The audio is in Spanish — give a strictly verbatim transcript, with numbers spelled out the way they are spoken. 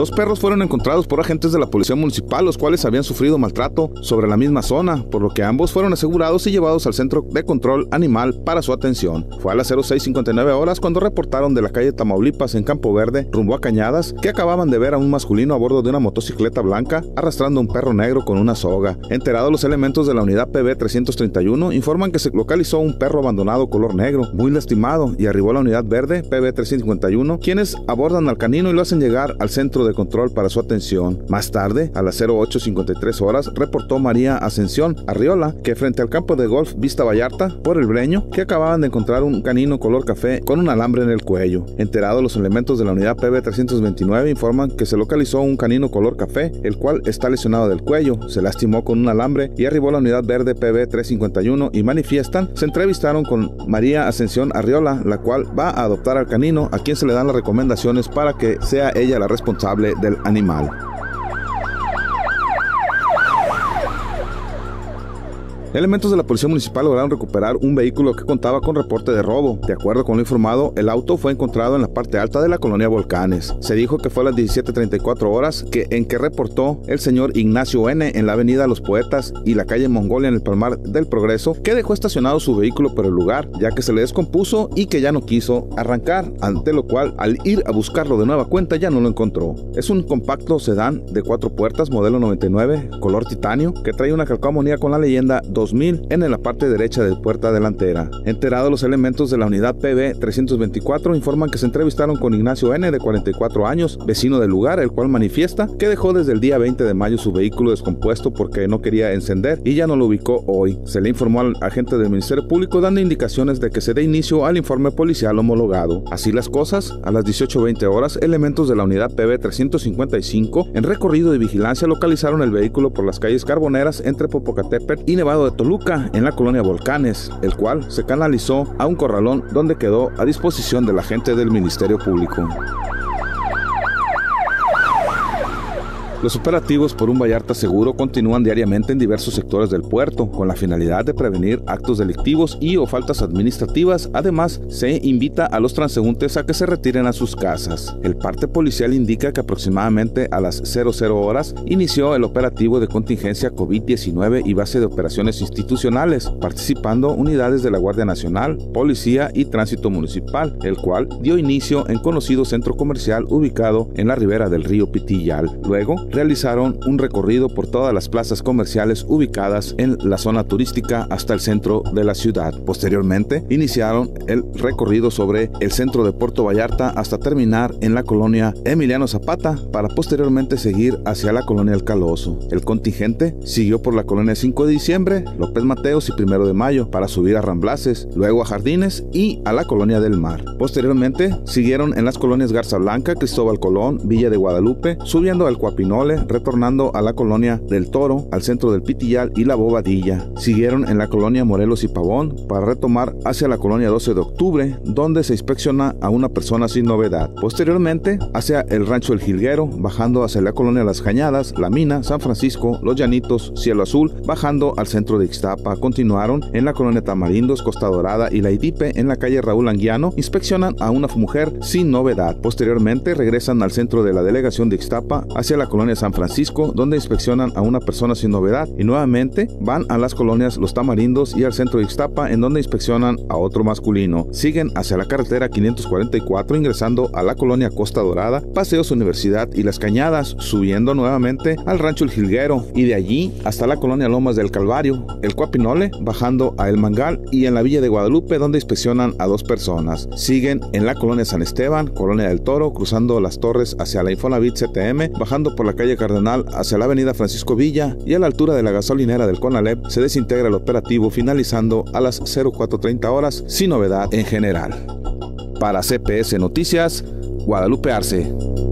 Dos perros fueron encontrados por agentes de la policía municipal, los cuales habían sufrido maltrato sobre la misma zona, por lo que ambos fueron asegurados y llevados al centro de control animal para su atención. Fue a las cero seis cincuenta y nueve horas cuando reportaron de la calle Tamaulipas en Campo Verde, rumbo a Cañadas, que acababan de ver a un masculino a bordo de una motocicleta blanca arrastrando un perro negro con una soga. Enterados los elementos de la unidad P B trescientos treinta y uno, informan que se localizó un perro abandonado color negro, muy lastimado, y arribó la unidad verde P B trescientos cincuenta y uno, quienes abordan al canino y lo hacen llegar al centro de control para su atención. Más tarde, a las cero ocho cincuenta y tres horas, reportó María Ascensión Arriola que frente al campo de golf Vista Vallarta, por el Breño, que acababan de encontrar un canino color café con un alambre en el cuello. Enterados los elementos de la unidad P B trescientos veintinueve, informan que se localizó un canino color café, el cual está lesionado del cuello, se lastimó con un alambre y arribó la unidad verde P B trescientos cincuenta y uno y manifiestan se entrevistaron con María Ascensión Arriola, la cual va a adoptar al canino, a quien se le dan las recomendaciones para que sea ella la responsable del animal. Elementos de la policía municipal lograron recuperar un vehículo que contaba con reporte de robo. De acuerdo con lo informado, el auto fue encontrado en la parte alta de la colonia Volcanes. Se dijo que fue a las diecisiete treinta y cuatro horas que, en que reportó el señor Ignacio N. en la avenida Los Poetas y la calle Mongolia en el Palmar del Progreso, que dejó estacionado su vehículo por el lugar, ya que se le descompuso y que ya no quiso arrancar, ante lo cual, al ir a buscarlo de nueva cuenta, ya no lo encontró. Es un compacto sedán de cuatro puertas, modelo noventa y nueve, color titanio, que trae una calcomanía con la leyenda dos mil en la parte derecha de puerta delantera. Enterados los elementos de la unidad P B trescientos veinticuatro, informan que se entrevistaron con Ignacio N. de cuarenta y cuatro años, vecino del lugar, el cual manifiesta que dejó desde el día veinte de mayo su vehículo descompuesto porque no quería encender y ya no lo ubicó hoy. Se le informó al agente del Ministerio Público dando indicaciones de que se dé inicio al informe policial homologado. Así las cosas, a las dieciocho veinte horas, elementos de la unidad P B trescientos cincuenta y cinco en recorrido de vigilancia localizaron el vehículo por las calles Carboneras entre Popocatépetl y Nevado de Toluca, en la colonia Volcanes, el cual se canalizó a un corralón donde quedó a disposición de la gente del Ministerio Público. Los operativos por un Vallarta seguro continúan diariamente en diversos sectores del puerto, con la finalidad de prevenir actos delictivos y o faltas administrativas. Además, se invita a los transeúntes a que se retiren a sus casas. El parte policial indica que aproximadamente a las cero cero horas inició el operativo de contingencia COVID diecinueve y base de operaciones institucionales, participando unidades de la Guardia Nacional, Policía y Tránsito Municipal, el cual dio inicio en conocido centro comercial ubicado en la ribera del río Pitillal. Luego, realizaron un recorrido por todas las plazas comerciales ubicadas en la zona turística hasta el centro de la ciudad. Posteriormente, iniciaron el recorrido sobre el centro de Puerto Vallarta hasta terminar en la colonia Emiliano Zapata, para posteriormente seguir hacia la colonia El Caloso. El contingente siguió por la colonia cinco de diciembre, López Mateos y primero de mayo para subir a Ramblaces, luego a Jardines y a la colonia del Mar. Posteriormente, siguieron en las colonias Garza Blanca, Cristóbal Colón, Villa de Guadalupe, subiendo al Cuapinole, retornando a la colonia del Toro, al centro del Pitillal y la Bobadilla. Siguieron en la colonia Morelos y Pavón para retomar hacia la colonia doce de octubre, donde se inspecciona a una persona sin novedad. Posteriormente, hacia el rancho El Jilguero, bajando hacia la colonia Las Cañadas, La Mina, San Francisco, Los Llanitos, Cielo Azul, bajando al centro de Ixtapa. Continuaron en la colonia Tamarindos, Costa Dorada y La Idipe, en la calle Raúl Anguiano, inspeccionan a una mujer sin novedad. Posteriormente, regresan al centro de la delegación de Ixtapa hacia la colonia San Francisco, donde inspeccionan a una persona sin novedad, y nuevamente van a las colonias Los Tamarindos y al centro de Ixtapa, en donde inspeccionan a otro masculino. Siguen hacia la carretera quinientos cuarenta y cuatro, ingresando a la colonia Costa Dorada, Paseos Universidad y Las Cañadas, subiendo nuevamente al rancho El Jilguero, y de allí hasta la colonia Lomas del Calvario, el Cuapinole, bajando a El Mangal y en la Villa de Guadalupe, donde inspeccionan a dos personas. Siguen en la colonia San Esteban, colonia del Toro, cruzando las torres hacia la Infonavit C T M, bajando por la calle Cardenal hacia la avenida Francisco Villa, y a la altura de la gasolinera del Conalep se desintegra el operativo, finalizando a las cero cuatro treinta horas sin novedad en general. Para C P S Noticias, Guadalupe Arce.